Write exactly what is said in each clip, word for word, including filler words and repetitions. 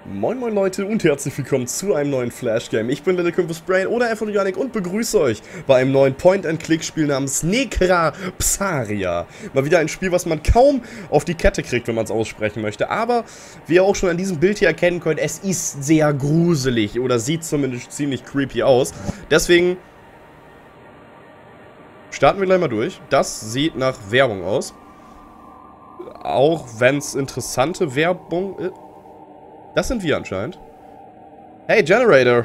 Moin moin Leute und herzlich willkommen zu einem neuen Flash Game. Ich bin LittleCompusBrain oder einfach Janik und begrüße euch bei einem neuen Point-and-Click-Spiel namens Necrapsaria. Mal wieder ein Spiel, was man kaum auf die Kette kriegt, wenn man es aussprechen möchte. Aber wie ihr auch schon an diesem Bild hier erkennen könnt, es ist sehr gruselig oder sieht zumindest ziemlich creepy aus. Deswegen starten wir gleich mal durch. Das sieht nach Werbung aus. Auch wenn es interessante Werbung ist. Das sind wir anscheinend. Hey, Generator.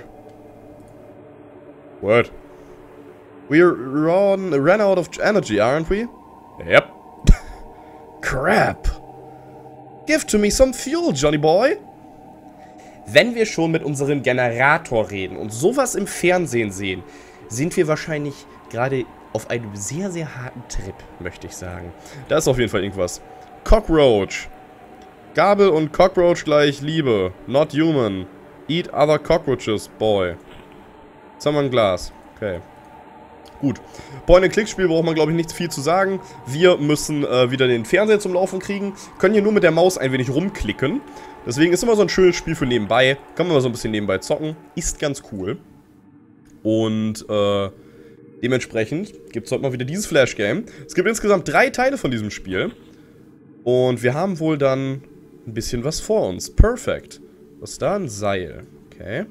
What? We run, ran out of energy, aren't we? Yep. Crap. Give to me some fuel, Johnny Boy. Wenn wir schon mit unserem Generator reden und sowas im Fernsehen sehen, sind wir wahrscheinlich gerade auf einem sehr, sehr harten Trip, möchte ich sagen. Da ist auf jeden Fall irgendwas. Cockroach. Gabel und Cockroach gleich Liebe. Not human. Eat other cockroaches, boy. Jetzt haben wir ein Glas. Okay. Gut. Point-and-Click-Spiel braucht man, glaube ich, nicht viel zu sagen. Wir müssen äh, wieder den Fernseher zum Laufen kriegen. Können hier nur mit der Maus ein wenig rumklicken. Deswegen ist immer so ein schönes Spiel für nebenbei. Kann man mal so ein bisschen nebenbei zocken. Ist ganz cool. Und äh, dementsprechend gibt es heute mal wieder dieses Flash-Game. Es gibt insgesamt drei Teile von diesem Spiel. Und wir haben wohl dann ein bisschen was vor uns. Perfekt. Was ist da? Ein Seil. Okay.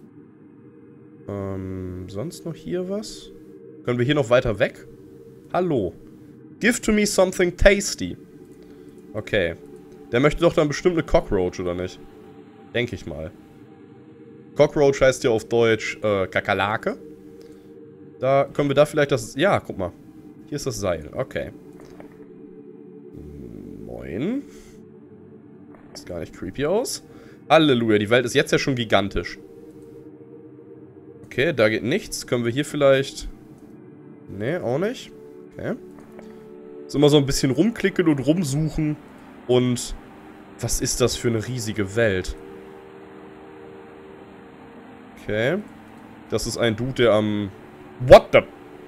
Ähm, sonst noch hier was? Können wir hier noch weiter weg? Hallo. Give to me something tasty. Okay. Der möchte doch dann bestimmt eine Cockroach, oder nicht? Denke ich mal. Cockroach heißt ja auf Deutsch äh, Kakerlake. Da können wir da vielleicht das... Ja, guck mal. Hier ist das Seil. Okay. Moin. Sieht gar nicht creepy aus. Halleluja, die Welt ist jetzt ja schon gigantisch. Okay, da geht nichts. Können wir hier vielleicht... Nee, auch nicht. Okay. Ist immer so ein bisschen rumklicken und rumsuchen. Und... Was ist das für eine riesige Welt? Okay. Das ist ein Dude, der am... What the...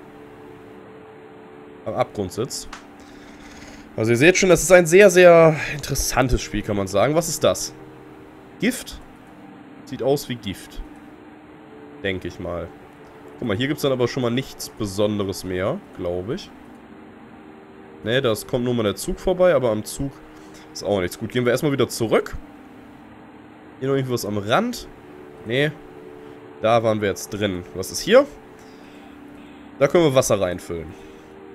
Am Abgrund sitzt. Also ihr seht schon, das ist ein sehr, sehr interessantes Spiel, kann man sagen. Was ist das? Gift? Sieht aus wie Gift. Denke ich mal. Guck mal, hier gibt es dann aber schon mal nichts Besonderes mehr, glaube ich. Ne, das kommt nur mal der Zug vorbei, aber am Zug ist auch nichts. Gut, gehen wir erstmal wieder zurück. Hier noch irgendwas am Rand. Ne, da waren wir jetzt drin. Was ist hier? Da können wir Wasser reinfüllen.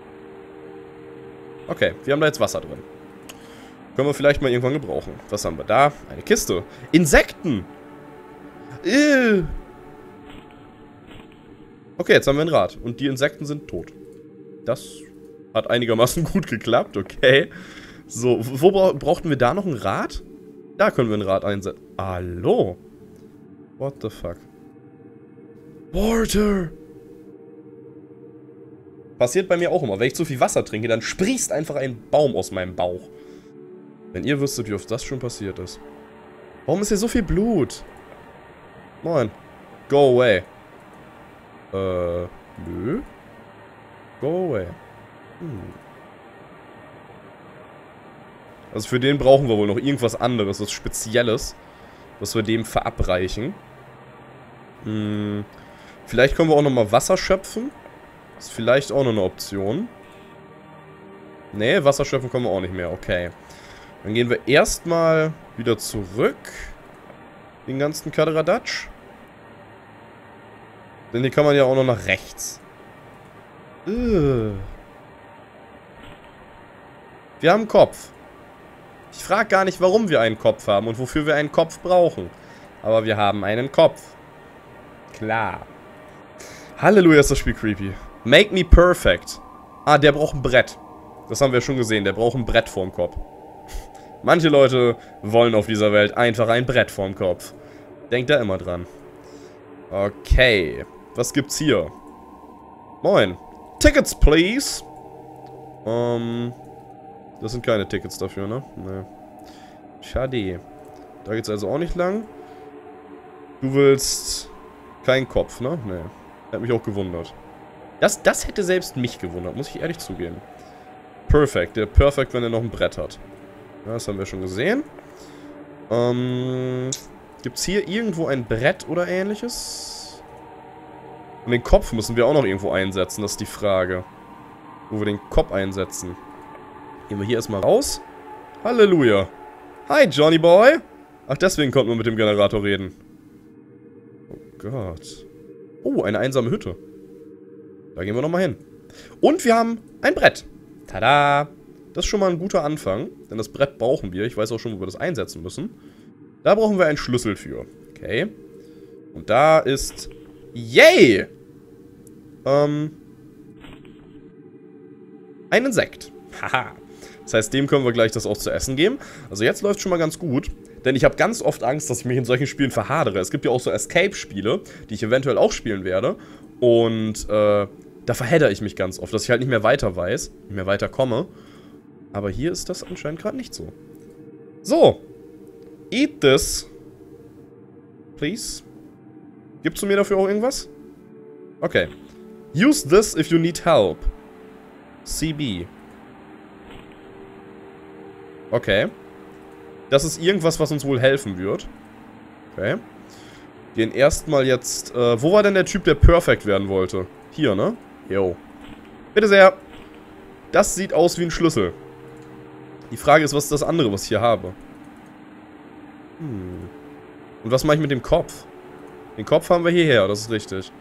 Okay, wir haben da jetzt Wasser drin. Können wir vielleicht mal irgendwann gebrauchen. Was haben wir da? Eine Kiste. Insekten! Äh. Okay, jetzt haben wir ein Rad. Und die Insekten sind tot. Das hat einigermaßen gut geklappt, okay. So, wo bra brauchten wir da noch ein Rad? Da können wir ein Rad einsetzen. Hallo? What the fuck? Water! Passiert bei mir auch immer. Wenn ich zu viel Wasser trinke, dann sprießt einfach ein Baum aus meinem Bauch. Wenn ihr wüsstet, wie oft das schon passiert ist. Warum ist hier so viel Blut? Moin. Go away. Äh, nö. Go away. Hm. Also für den brauchen wir wohl noch irgendwas anderes, was Spezielles, was wir dem verabreichen. Hm. Vielleicht können wir auch nochmal Wasser schöpfen. Ist vielleicht auch noch eine Option. Ne, Wasser schöpfen können wir auch nicht mehr. Okay. Dann gehen wir erstmal wieder zurück. Den ganzen Kaderadatsch. Denn hier kann man ja auch noch nach rechts. Ugh. Wir haben einen Kopf. Ich frage gar nicht, warum wir einen Kopf haben und wofür wir einen Kopf brauchen. Aber wir haben einen Kopf. Klar. Halleluja, ist das Spiel creepy. Make me perfect. Ah, der braucht ein Brett. Das haben wir schon gesehen. Der braucht ein Brett vorm Kopf. Manche Leute wollen auf dieser Welt einfach ein Brett vorm Kopf. Denkt da immer dran. Okay. Was gibt's hier? Moin. Tickets, please. Ähm. Das sind keine Tickets dafür, ne? Ne. Schade. Da geht's also auch nicht lang. Du willst keinen Kopf, ne? Ne. Hat mich auch gewundert. Das, das hätte selbst mich gewundert, muss ich ehrlich zugeben. Perfekt. Der Perfekt, wenn er noch ein Brett hat. Ja, das haben wir schon gesehen. Ähm, Gibt es hier irgendwo ein Brett oder ähnliches? Und den Kopf müssen wir auch noch irgendwo einsetzen, das ist die Frage. Wo wir den Kopf einsetzen. Gehen wir hier erstmal raus. Halleluja. Hi, Johnny Boy. Ach, deswegen konnten wir mit dem Generator reden. Oh Gott. Oh, eine einsame Hütte. Da gehen wir nochmal hin. Und wir haben ein Brett. Tada. Das ist schon mal ein guter Anfang. Denn das Brett brauchen wir. Ich weiß auch schon, wo wir das einsetzen müssen. Da brauchen wir einen Schlüssel für. Okay. Und da ist... Yay! Ähm... Ein Insekt. Haha. Das heißt, dem können wir gleich das auch zu essen geben. Also jetzt läuft schon mal ganz gut. Denn ich habe ganz oft Angst, dass ich mich in solchen Spielen verhadere. Es gibt ja auch so Escape-Spiele, die ich eventuell auch spielen werde. Und äh, da verhedder ich mich ganz oft, dass ich halt nicht mehr weiter weiß, nicht mehr weiter komme. Aber hier ist das anscheinend gerade nicht so. So. Eat this. Please. Gibst du mir dafür auch irgendwas? Okay. Use this if you need help. C B. Okay. Das ist irgendwas, was uns wohl helfen wird. Okay. Gehen erstmal jetzt... Äh, wo war denn der Typ, der perfekt werden wollte? Hier, ne? Jo. Bitte sehr. Das sieht aus wie ein Schlüssel. Die Frage ist, was ist das andere, was ich hier habe? Hm. Und was mache ich mit dem Kopf? Den Kopf haben wir hierher, das ist richtig.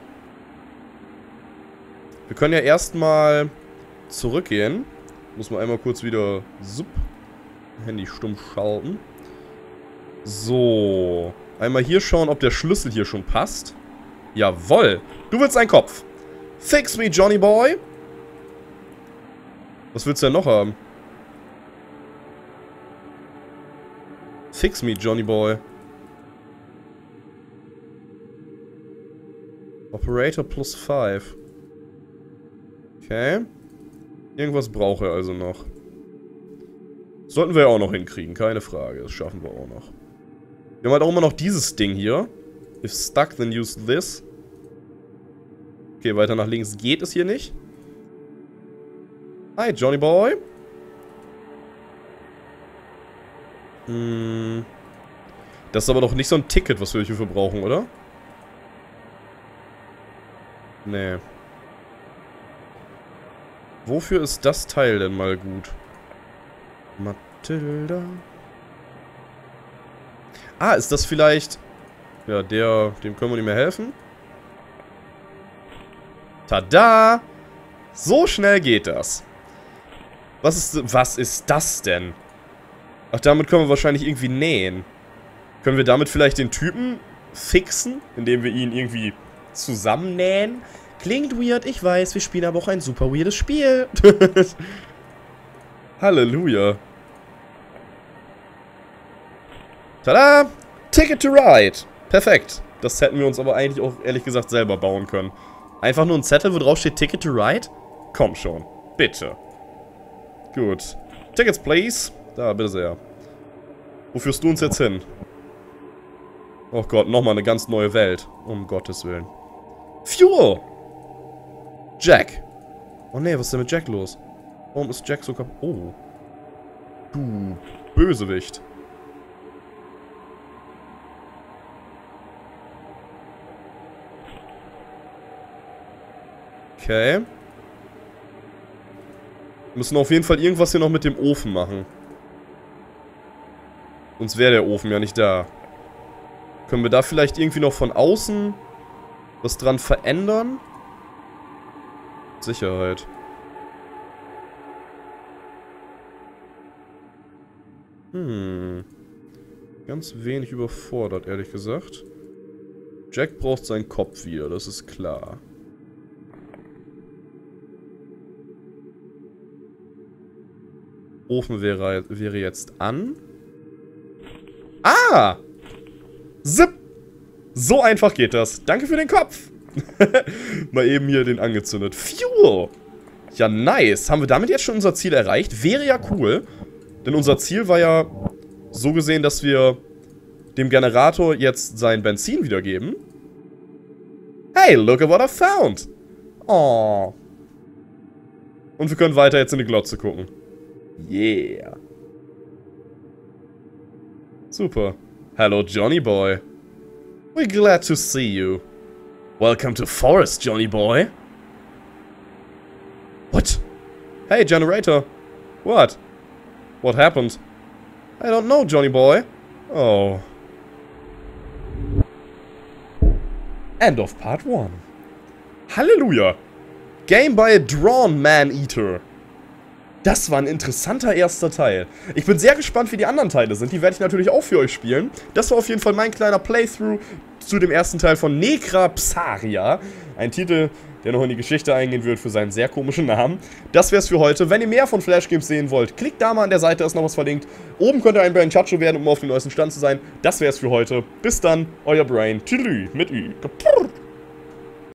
Wir können ja erstmal zurückgehen. Muss man einmal kurz wieder... Zup. Handy stumm schalten. So. Einmal hier schauen, ob der Schlüssel hier schon passt. Jawoll. Du willst einen Kopf. Fix me, Johnny Boy. Was willst du denn noch haben? Fix me, Johnny Boy. Operator plus fünf. Okay. Irgendwas braucht er also noch. Sollten wir ja auch noch hinkriegen, keine Frage. Das schaffen wir auch noch. Wir haben halt auch immer noch dieses Ding hier. If stuck, then use this. Okay, weiter nach links geht es hier nicht. Hi, Johnny Boy. Hm. Das ist aber doch nicht so ein Ticket, was wir hierfür brauchen, oder? Nee. Wofür ist das Teil denn mal gut? Matilda. Ah, ist das vielleicht... Ja, der... Dem können wir nicht mehr helfen. Tada! So schnell geht das. Was ist... Was ist das denn? Ach, damit können wir wahrscheinlich irgendwie nähen. Können wir damit vielleicht den Typen fixen? Indem wir ihn irgendwie zusammennähen? Klingt weird, ich weiß. Wir spielen aber auch ein super weirdes Spiel. Halleluja. Tada! Ticket to Ride. Perfekt. Das hätten wir uns aber eigentlich auch, ehrlich gesagt, selber bauen können. Einfach nur ein Zettel, wo drauf steht Ticket to Ride? Komm schon. Bitte. Gut. Tickets, please. Da, bitte sehr. Wo führst du uns jetzt hin? Oh Gott, nochmal eine ganz neue Welt. Um Gottes Willen. Fuel! Jack. Oh ne, was ist denn mit Jack los? Warum ist Jack so kaputt? Oh. Du Bösewicht. Okay. Wir müssen auf jeden Fall irgendwas hier noch mit dem Ofen machen. Sonst wäre der Ofen ja nicht da. Können wir da vielleicht irgendwie noch von außen was dran verändern? Sicherheit. Hm. Ganz wenig überfordert, ehrlich gesagt. Jack braucht seinen Kopf wieder, das ist klar. Ofen wäre, wäre jetzt an. Ah! Zip! So einfach geht das. Danke für den Kopf. Mal eben hier den angezündet. Fuel! Ja, nice. Haben wir damit jetzt schon unser Ziel erreicht? Wäre ja cool. Denn unser Ziel war ja so gesehen, dass wir dem Generator jetzt sein Benzin wiedergeben. Hey, look at what I found. Oh. Und wir können weiter jetzt in die Glotze gucken. Yeah. Super. Hallo, Johnny Boy. We're glad to see you. Welcome to Forest, Johnny boy. What? Hey, generator. What? What happened? I don't know, Johnny boy. Oh. End of part one. Halleluja. Game by a Drawn Man-Eater. Das war ein interessanter erster Teil. Ich bin sehr gespannt, wie die anderen Teile sind. Die werde ich natürlich auch für euch spielen. Das war auf jeden Fall mein kleiner Playthrough zu dem ersten Teil von Necrapsaria. Ein Titel, der noch in die Geschichte eingehen wird für seinen sehr komischen Namen. Das wäre es für heute. Wenn ihr mehr von Flash Games sehen wollt, klickt da mal an der Seite, ist noch was verlinkt. Oben könnt ihr ein Brain Chacho werden, um auf dem neuesten Stand zu sein. Das wäre es für heute. Bis dann, euer Brain. Tschüss mit Ü.